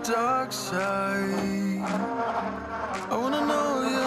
dark side. I wanna know your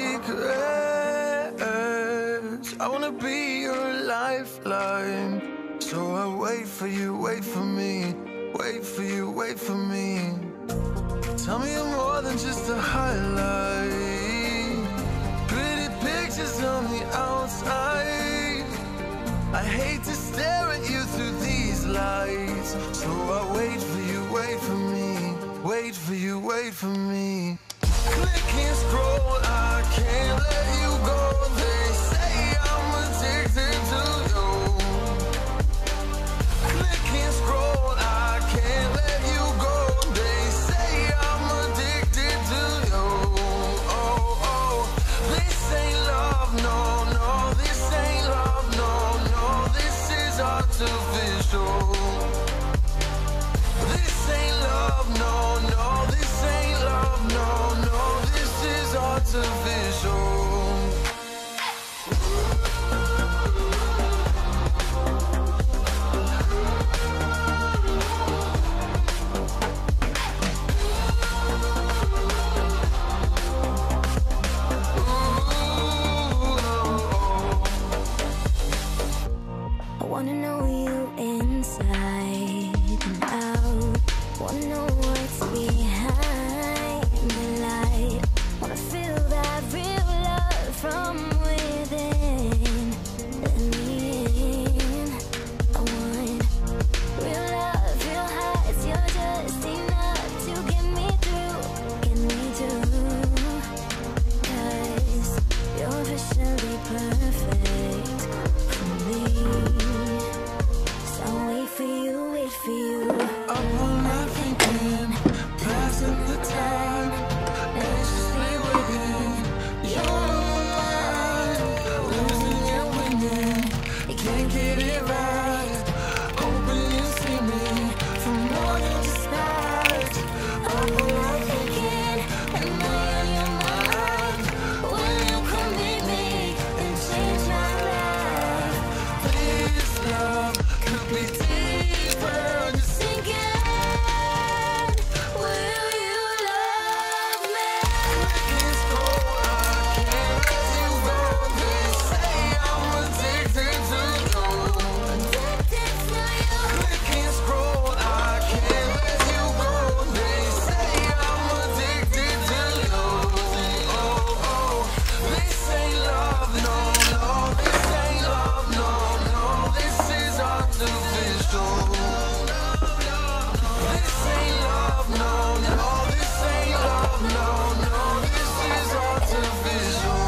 secrets. I wanna be your lifeline. So I wait for you, wait for me. Wait for you, wait for me. Tell me you're more than just a highlight. Pretty pictures on the outside. I hate to stare at you through these lights. So I wait for you, wait for me. Wait for you, wait for me. Click and scroll, I can't let you go. They say I'm addicted to you. Click and scroll, I can't let you go. They say I'm addicted to you. Oh, oh, this ain't love, no, no. This ain't love, no, no. This is artificial. This ain't love, no, no. This ain't love, no, no. This is artificial. I wanna know you inside and out. Wanna know what's behind the light. Wanna feel that real love from within. Let me in. I want real love, real hearts. You're just enough to get me through, get me through. 'Cause you're officially perfect for me. So wait for you, wait for you. Up all night thinking, passing the time, anxiously waiting. You're mine, losing and winning. You can't get it right. Hoping you see me from more than just night. Up all night thinking, am I on your mind? Will you come meet me and change my life? This love could be deeper. Just Thinking, will you love me? click and scroll, I can't let you go. They say I'm addicted to you. Addicted to you. Click and scroll, I can't let you go. They say I'm addicted to you. Oh, oh, this ain't love, no, no. This ain't love, no, no. This is artificial. This ain't love, no, no. This ain't love, no, no. This is artificial.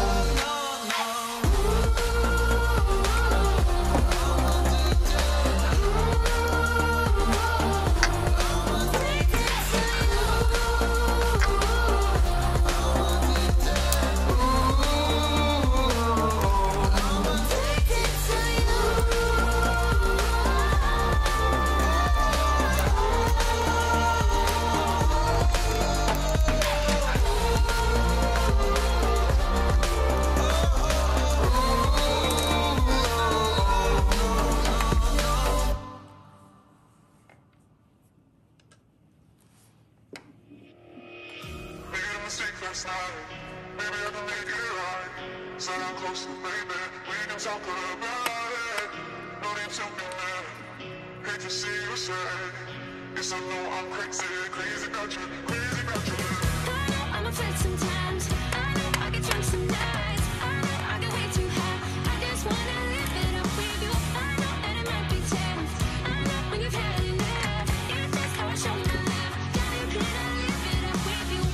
Made a mistake last night. Maybe I can make it right. Sit down close to baby. We can talk about it. No need to be mad. Hate to see you sad. Yes, I know I'm crazy. Crazy about you. Crazy about you. I know I'm afraid sometimes. I know I get drunk some nights. I know I get way too high. I just wanna live it up with you. I know that it might be tense. I know when you've had enough. It's just how I show my love. Now you cannot live it up with you.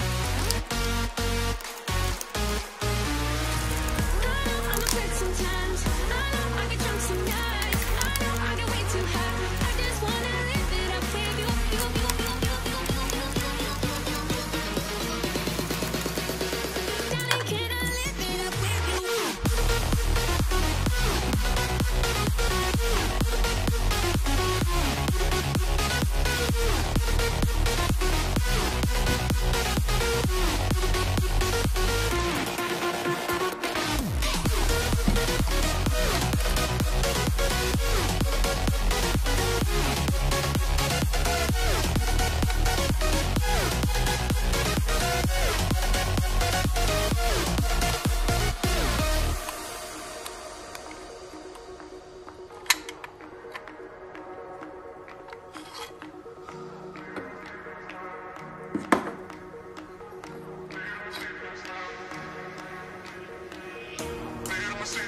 I'm afraid sometimes.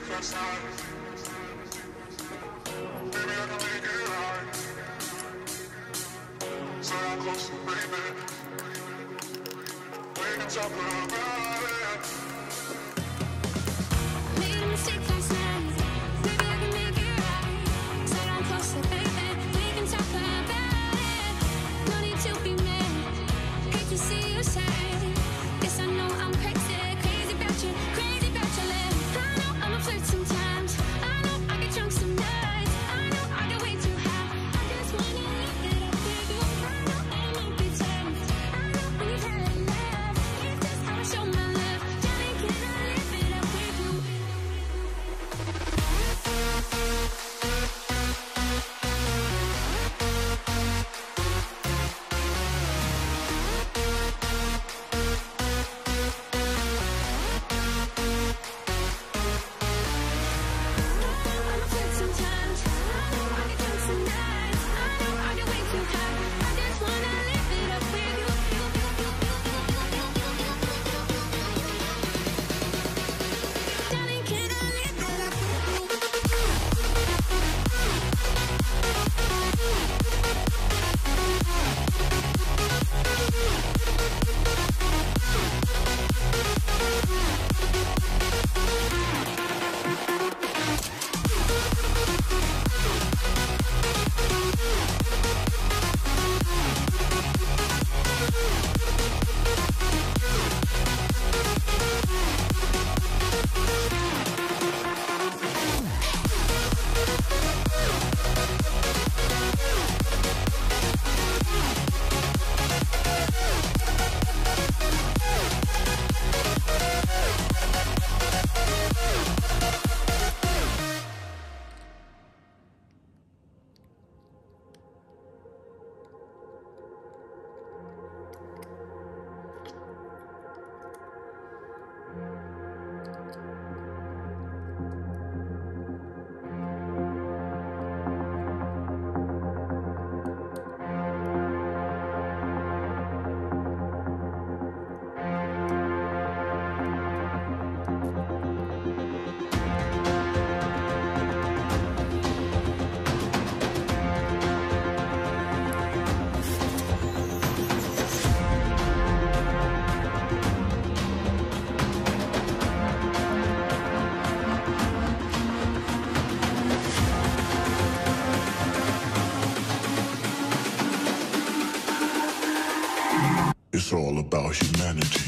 It's all about humanity.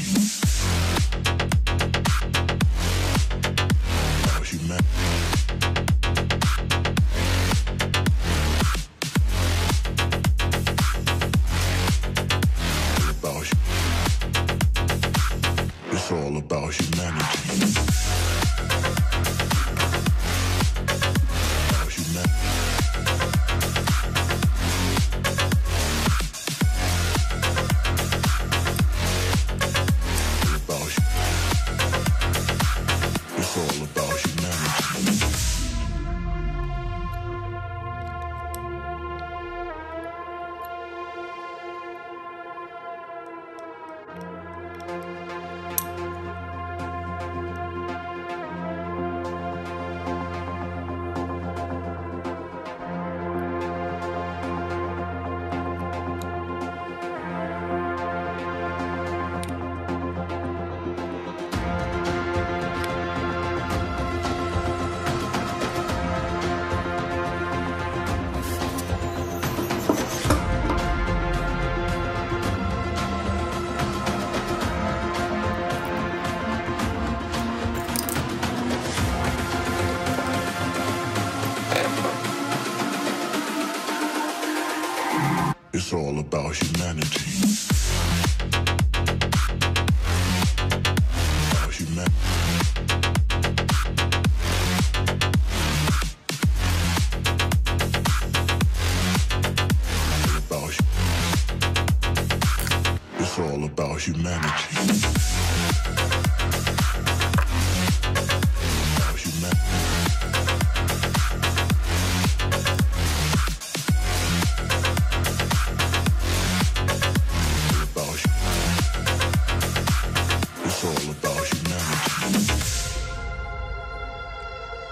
About humanity. It's all about humanity. About humanity. It's all about humanity. It's all about humanity. About humanity. It's all about humanity. About humanity. It's all about humanity.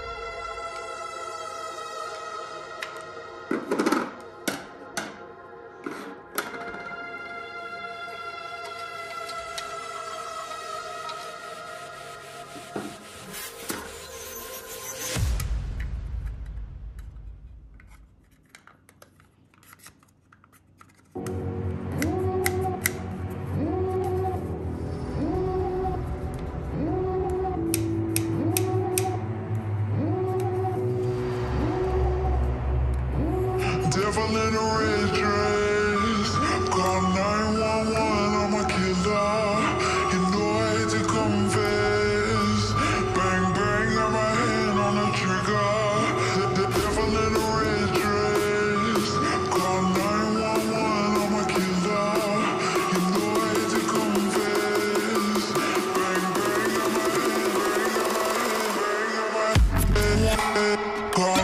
in a red dress. Call 911, I'm a killer. You know I hate to confess. Bang, bang, got my hand on the trigger. The devil in a red dress. Call 911, I'm a killer. You know I hate to confess. Bang, bang, got my hand, bang, got my hand, call.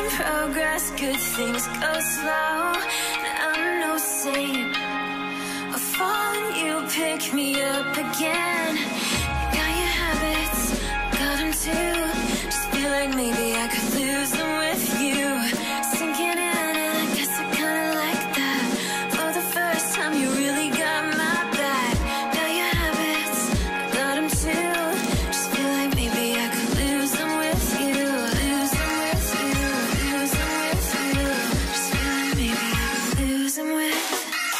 progress, good things go slow. I'm no saint. I fall and you pick me up again. Got your habits, got them too. Just feel like maybe I could lose them with you. Sinking in and I guess I kinda like that. For the first time you really got my back. Got your habits, got them too. Just feel like maybe I could lose them with you. Lose them with you, lose them with you. Just feel like maybe I could lose them with you.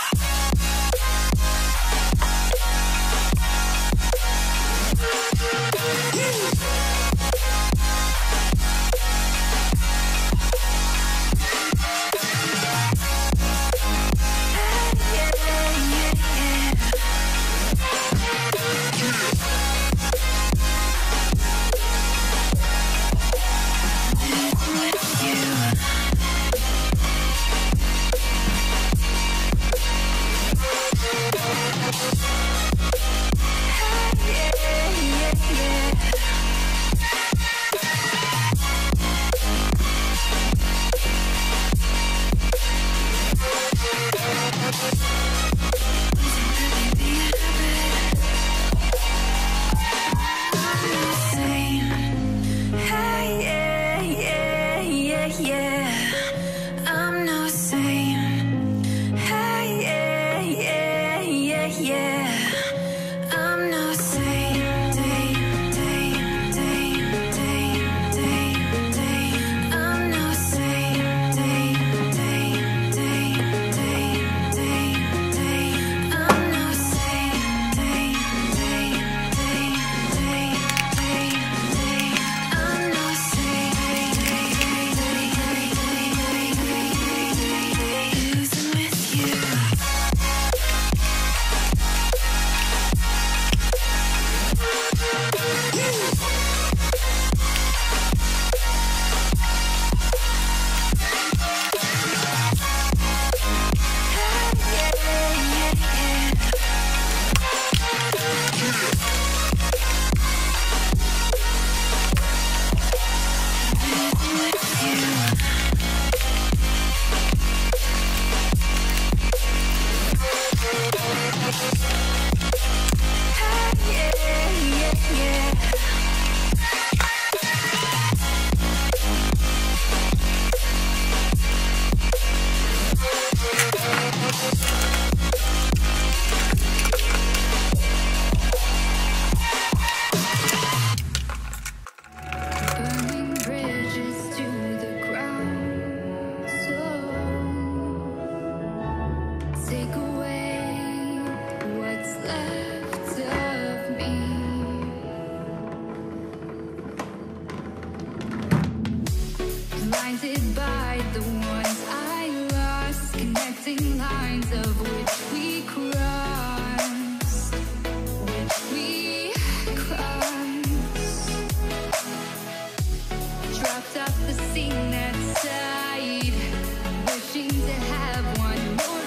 Blinded by the ones I lost, connecting lines of which we crossed, dropped off the scene that side, wishing to have one more